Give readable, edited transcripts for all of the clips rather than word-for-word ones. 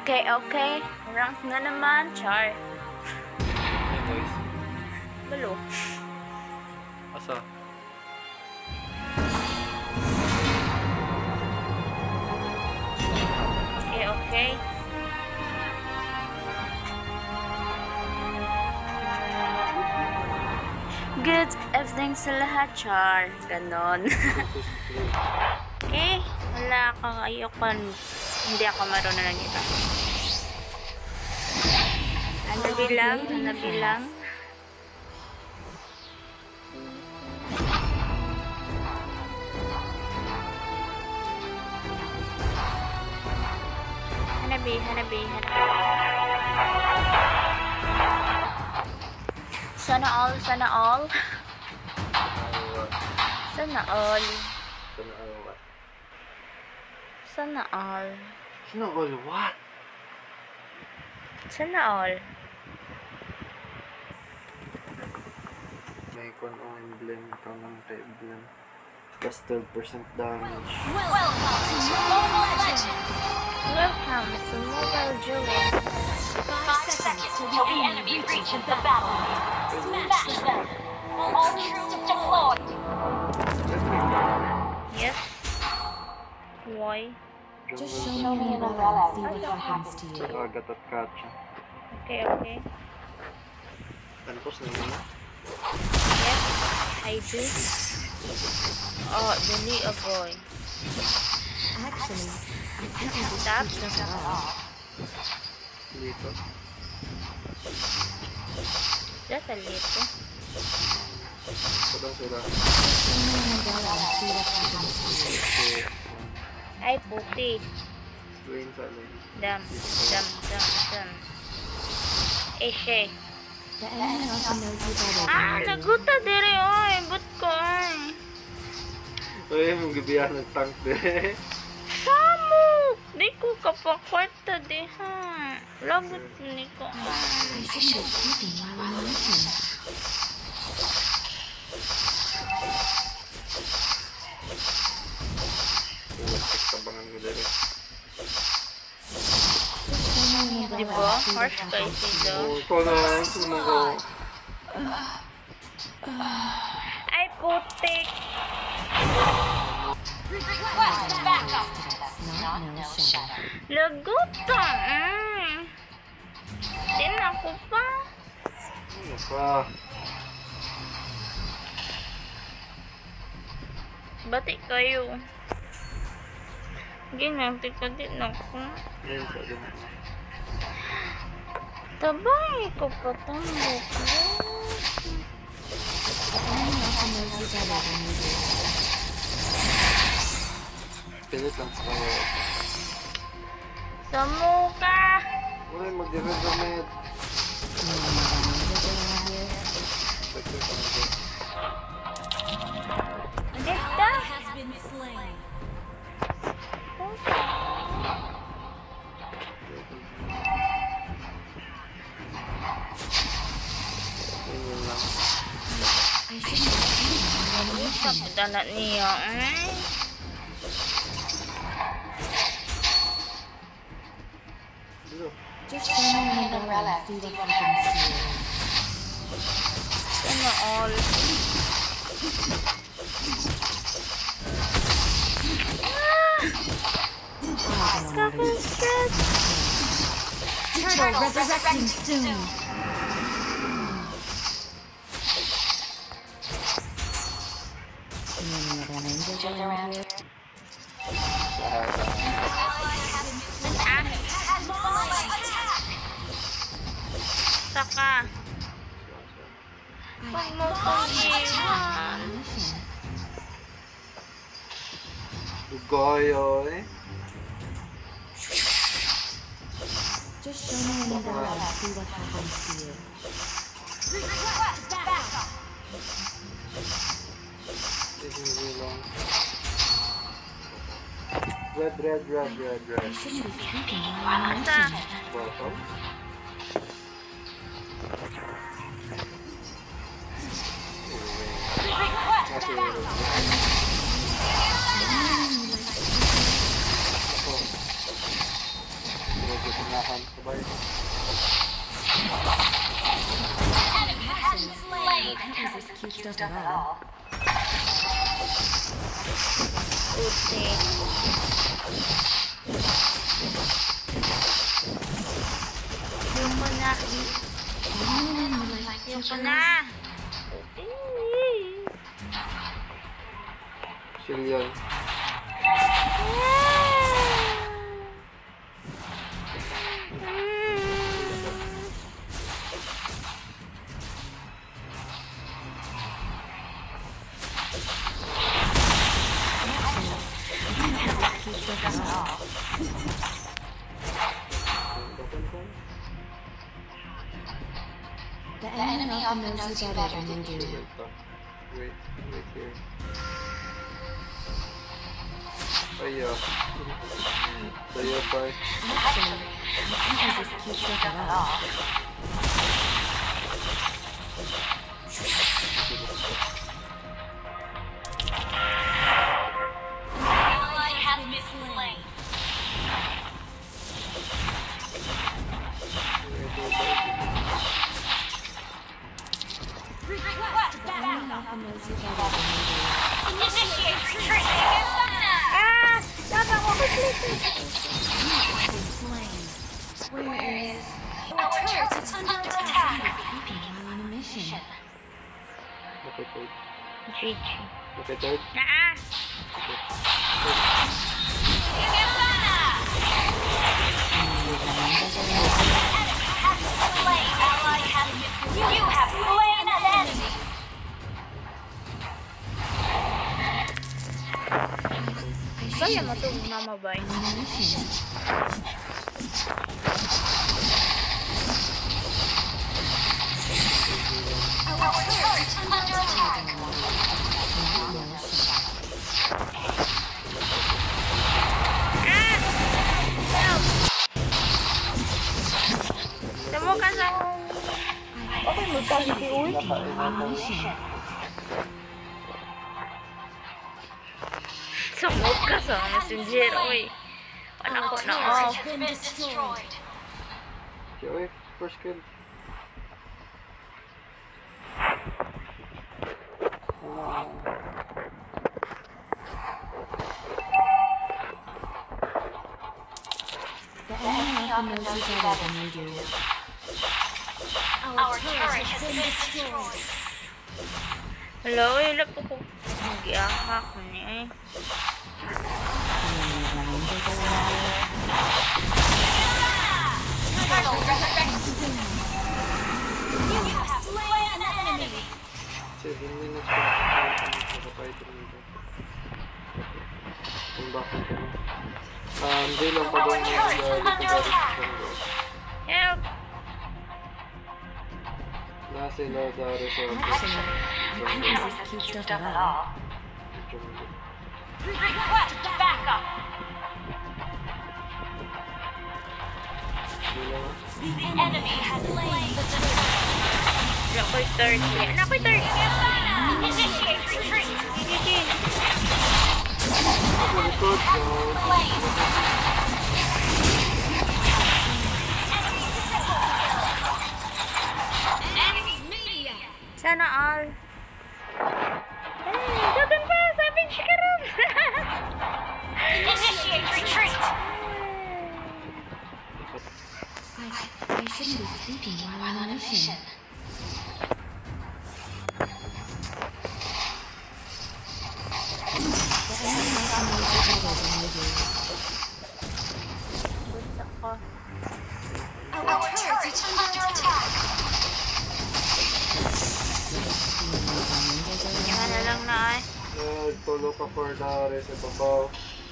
Okay, okay. Rank na naman, Char. Hey boys. Balo. Asa? Okay, okay. Good evening sa lahat, Char. Ganon. Okay. Wala ka. Ayoko. Hindi ako marunong na nito. Ano bilang? Ano bilang? Hanabi, hanabi, hanabi. Sana all, sana all. Sana all. Sana all. Sana all what? Sana all. May kon ang emblem, ikaw ng emblem. Plus 12% damage. Welcome to Mobile Juliet. 5 seconds till the enemy reaches the battlefield. Smash them! All troops deployed! Yes. Why? Just show me the umbrella and see what happens to you. Agat at Katya. Okay, okay. Tanpos na yun na. Yes, I do. Oh, dali boy. Actually, I can't resist Stop. these at all. Dito. That's a little. Sadang sila. Show me the umbrella and see what happens to you. Okay. Ay, puti. Green sa alin. Dam. Eshe. The enemy also knows you better than Ah, you do. naguta diri oy. But ko ay. Uy, mong gabihan ng tank de. Samu! Di ko kapakwarta di ha. Labot ni ko. I shouldn't be sleeping while on a mission. Tabangan ko dere. Just show me the Di umbrella ba? and see what Harsh happens spicy to you. daw. Ikaw na, sumo ko. Ay, putik. Request backup! Not no shadow. Laguta. Din ako pa. Ano pa? Bati kayo. Ginanti ka din ako. Ngayon sa din. Tabay ko patambo ko. The enemy also knows you better than you do. Pilit lang sa kayo. Sa muka. Uy, mag-remed. You know what I need to do around here? Pwede ka na dyan. Dita. Ayun lang. I shouldn't be sleeping while on a mission. Sabutan na niya. Dito. Just show me the umbrella and see what happens to you. Sana all. Kakaskat. Turtle resurrecting soon. Any other ninjas around here? Saka. Huwag mo kong iwan. Mission. Ugoy, oy. Just show me an umbrella and see what happens to you. Request backup! Hindi lang. Red. I shouldn't be sleeping while on a Asa. mission. Welcome. Request backup! Medyo na stuff at all. Puti. Yung mo na. Yung mo na. Shillian. The enemy often knows you better than you do. Wait here. Saya. Saya, bye. This is cute stuff at all. Ally has been slain. Request The enemy backup. often knows you better than you do. Initiate retreat. Ah! Dapat ako complete. Slain. Where is Our turret is under attack. sleeping while on a mission? Okay, third. GG. Okay, third. Ah! You have slain an enemy. Kaya mo itong mamabay. On a mission. Our turret is under attack. Tamo ka sa... Okay, magkali si Uy. Sumok ka sa messenger, Uy. Anak ko na off. Has been destroyed. Okay, first kill. The enemy often knows you better than you do. Our turret has been destroyed. Hello, wala po ko. Mag-iahak niya eh. You have slain an enemy. 7 minutes pa. Nakapayto nito. Kung bakit ko na. Hindi lang pa doon yung Help! nasa sila sa resort. This is cute stuff at all. Request backup. The enemy has slain the turret. Anak ko'y third. Anak ko'y third. Initiate retreat. Sige. Slain. Enemy media. Sana all. Hey, dagan pa! Savage ka rin! Initiate retreat. I shouldn't be sleeping while on a mission. The enemy often knows you better than you do. Boots ako. Our turret is under attack. Yan na lang na ay. Tulo ka for the rest of the ball.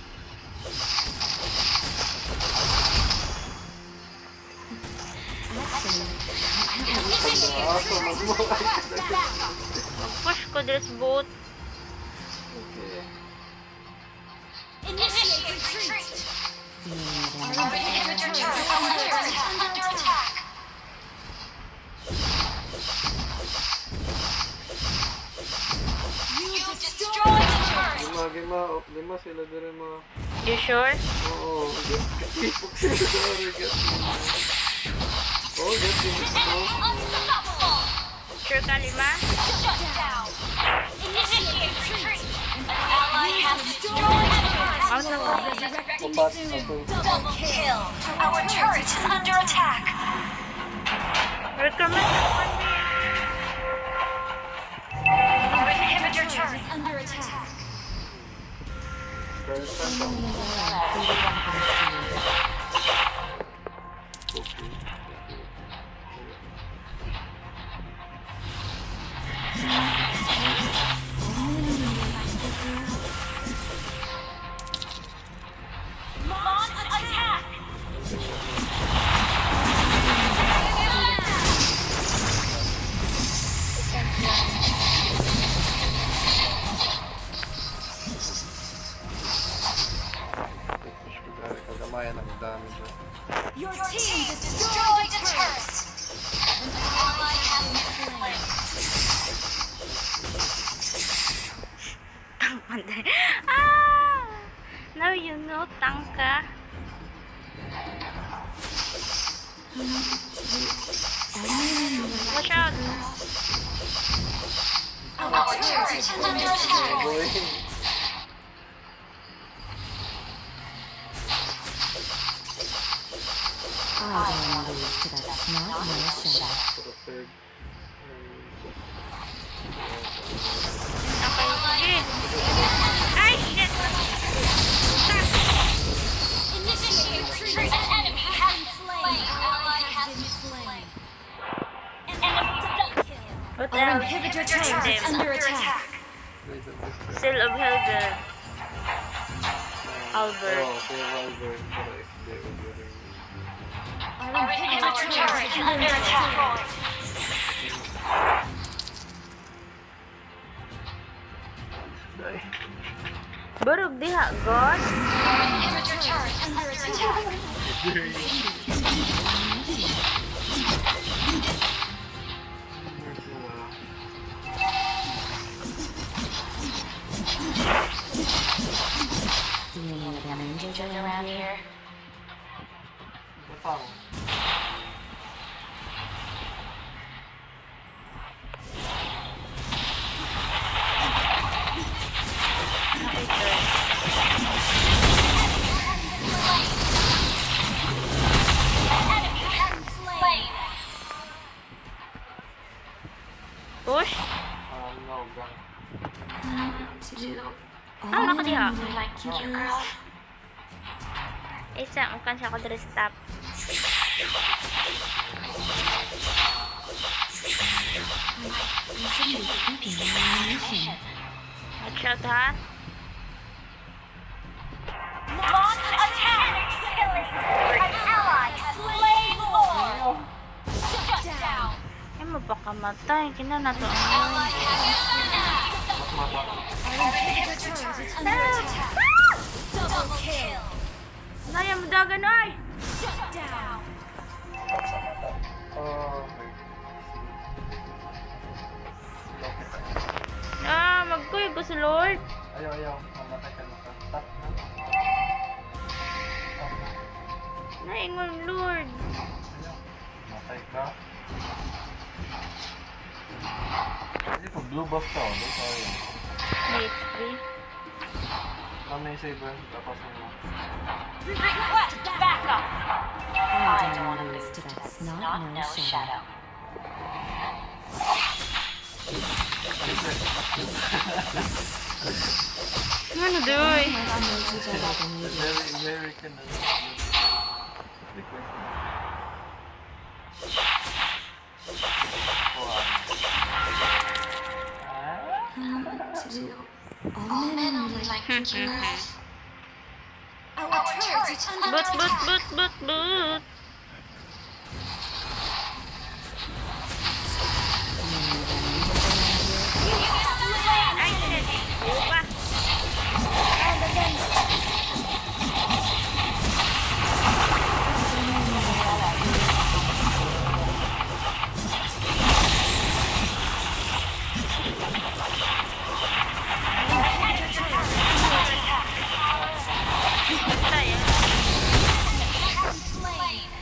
Mag-push ko this boat. Okay. Initiate retreat. Feeling Our inhibitor turret is under attack. You destroyed the turret. Lima sila din mga. You sure? Oo, get sila get. Oh, get Enemy unstoppable. Sure ka, Lima? Shut down. Initiate retreat. An ally has destroyed a turret. Out na ko. Opat, ako. Double kill. Our turret is under attack. Recommend naman din. Our inhibitor turret is under attack. Launch attack. Kagamayan ang dami dyan. Your team destroyed a turret. An ally has been slain. Tangpanday. Ah! Now you know, tangka. Watch out. Our turret is under attack. Boy. I don't want to lose to that snot nose shadow. For the third. Okay, sige. Ay, shit! Initiate retreat. An enemy has been slain. Ally has been slain. Enemy double kill. What Our else? inhibitor turret is under attack. Seal of Helga. Albert. Oh, kaya Albert. Pero XD, Albert. Our inhibitor turret is under attack. Dai. Barug diha, God. Our inhibitor turret is under attack. See any other ninjas around here? Batang. Enemy has been slain. Push. No, gang. Ah, naka diha. Like you, girl. Isa, mukan siya ako dari stop. Watch out, ha? Launch attack. An ally has slain Lord. Shut down. Ay, mapakamatay. Kina na to. Ally has been slain. Mata. Our inhibitor turret is under attack. Double kill. Naya mo dagan, ay! Shut down. Oh, Ah, magkuy ko sa Lord. ayaw, ayaw. Mamatay ka na. Tap na. Naingon, Lord. Ayaw. Matay ka. Kasi pag blue buff ka, blue ka yun. HP. May saber, tapos mo. Request backup. I don't want to lose to that snot nose shadow. Ano doy? My nose is better than you do. Very kind of request. All men only like Our turret is under Boot, boot, attack. boot, boot, boot. Ay, shit. Upa. Patay, ah. Slain.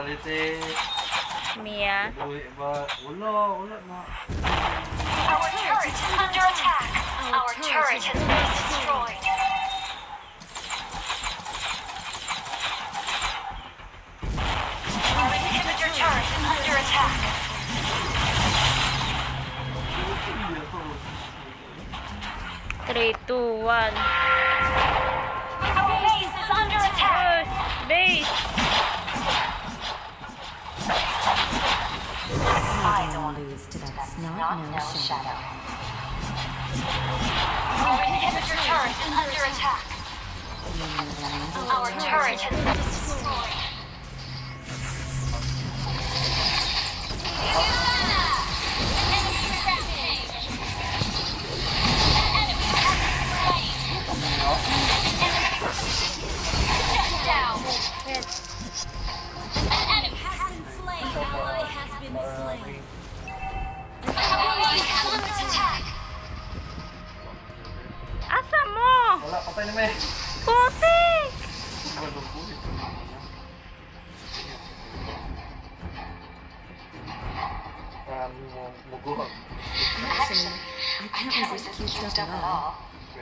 Brutality. Mia. Uy, ba? Wala na. Our turret is under attack. Our turret has been destroyed. Our inhibitor turret is under attack. 3, 2, 1. Our base is under attack. Base! I don't lose to that snot-nosed shadow. Our inhibitor turret is under attack. Our turret has been destroyed. Enemy rampage. An enemy has been slain. Shut down. An enemy has been slain. Ally has been slain. Our base is under attack. Asa mo? Wala, patay na may. Putik! Mugo. Actually, I can't resist cute stuff at all.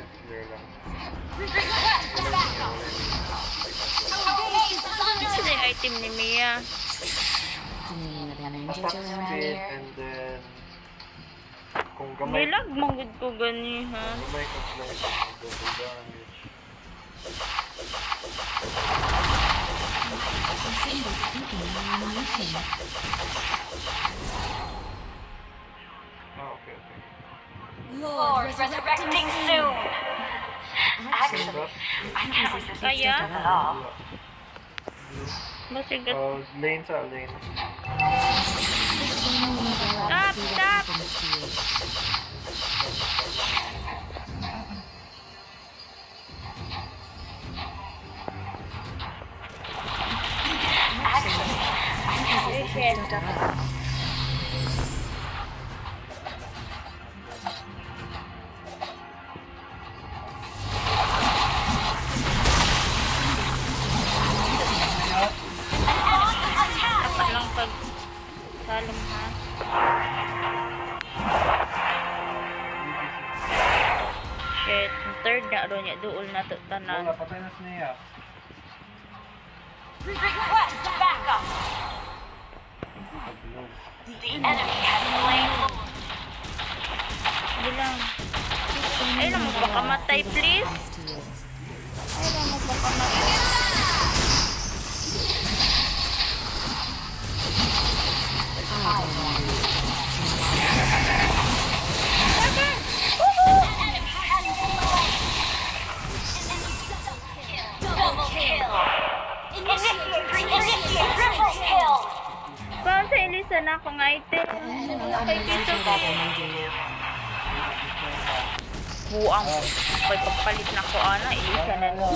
Request backup. Our base is under Ito na yung attack. item ni Mia. Seeing the ninjas Attack around speed here. and then kung gamay Nilag manggod ko gani ha. gamay ka flight double damage. Okay. Lord, resurrecting soon. Actually, I can't resist cute Kaya? stuff at all. Masigat. Lane sa lane. Stop! Stop! Dapat lang pag salom ha. Shit. Ang third na ro niya. Duol na to tanan. Wala, patay na siya. Request backup. The enemy has slain Lord. Hindi lang. Ay lang mo baka matay please. Ay lang mo baka matay. Double kill. Initiate triple kill. Saan sa Elisa na akong item? Okay, kiso ko. Buang. Pag pagpalit na ko ana, Elisa na no.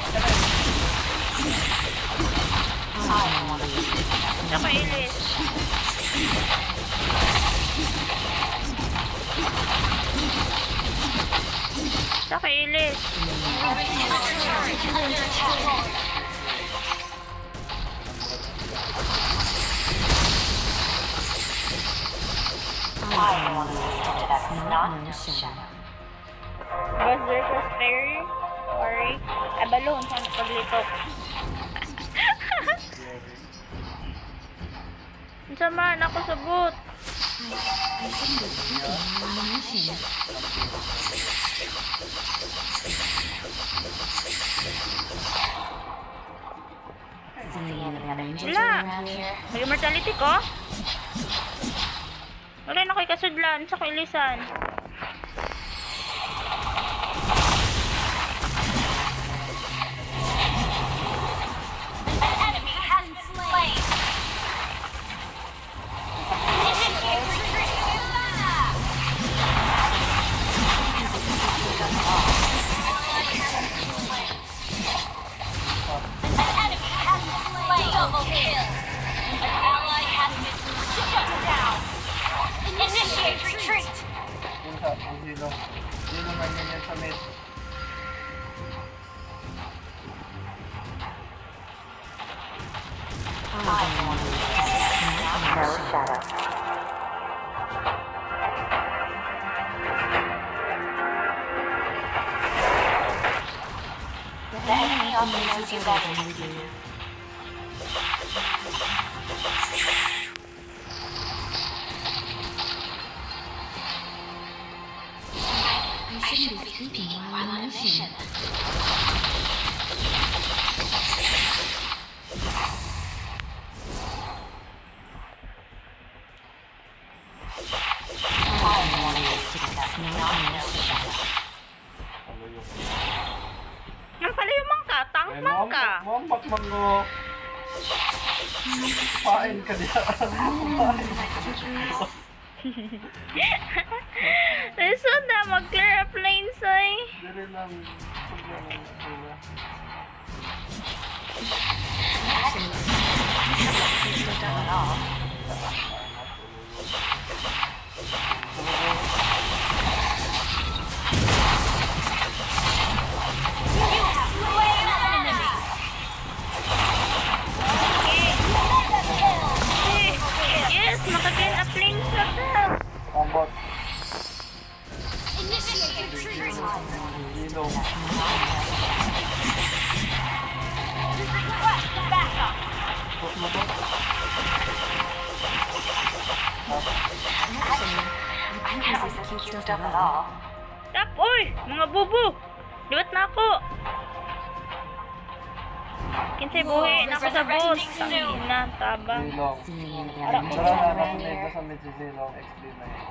Saka Elis. Saka Elis. Buzzer plus fairy. Sorry. Ay, balloon. Saan paglito? Sama, ako sabot. I shouldn't be speaking ammunition. Seeing the ninjas Wala. around here. Mag-immortality ko? Wala na ko'y kasudlan sa kailisan. An enemy has been slain. Initiate retreat. An enemy has been slain. Double kill. An ally has been shut down. Initiate retreat. Yung sa zero. Zero na yan sa mid. I No shadow. The enemy also knows you better than we do. I shouldn't be speaking while on a mission. Ano yung... Yan pala yung mangka. Tangmang ka. Makmang mo. Pain ka diya. Listen na, mag-clear up lanes ay. Dili lang. Problema ng sila. Yes, maka-clear up lanes na ka. Combat. Initiate retreat. Ilong. Request backup. Put mo ba? I never cubed up at all. Tap, oy! Mga bubo! Liwat na ako! Kinsay buhi na ako sa boss. Tangina, tabang. Ilong. Ara ko Tara na, na. nasunod na sa mid si Zilong. Explain na yun.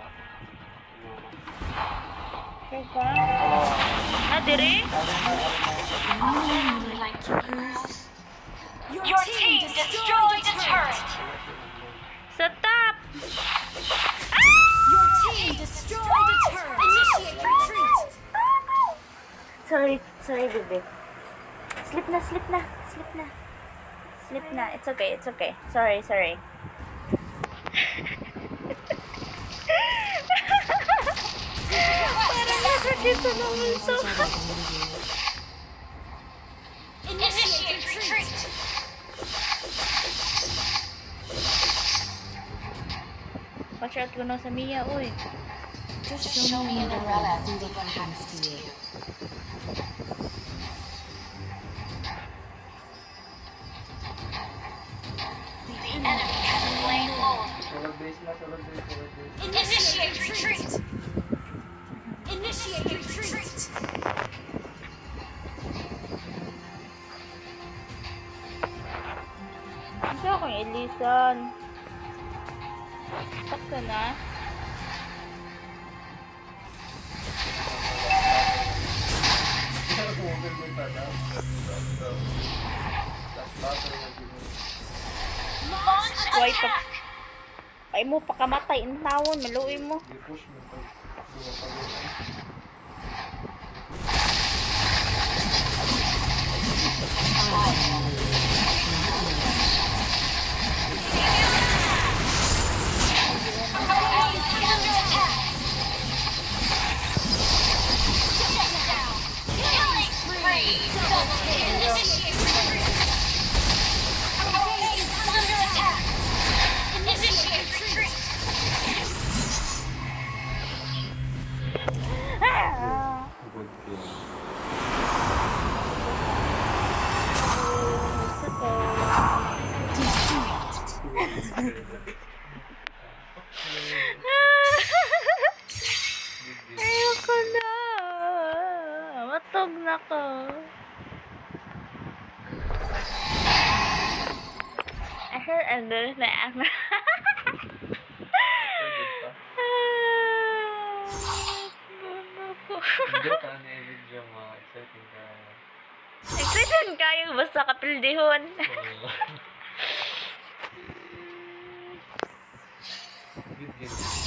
Okay ka? Ah, dire? Your team destroyed a turret. Sa top! Your team destroyed a turret. Initiate retreat. Sorry, baby. Slip na. Slip na. It's okay. Sorry. Parang nasakit sa mulso. Initiate retreat. Watch out ko na sa Mia, uy. Just show me an umbrella and see what happens to you. The enemy has slain Lord. Solo base na, solo base. Initiate retreat. Initiate retreat. Gusto akong ilison. Sakto na. Launch Why attack. Ay mo, pakamatay. Intawon, maluoy mo. I-push mo to. Ah! Good game. It's okay. Ayoko na. Matog na ko. Ano na ako. Hindi ka na-video mo. Exciting ka. Excited kayo basta kapildihon. Good game.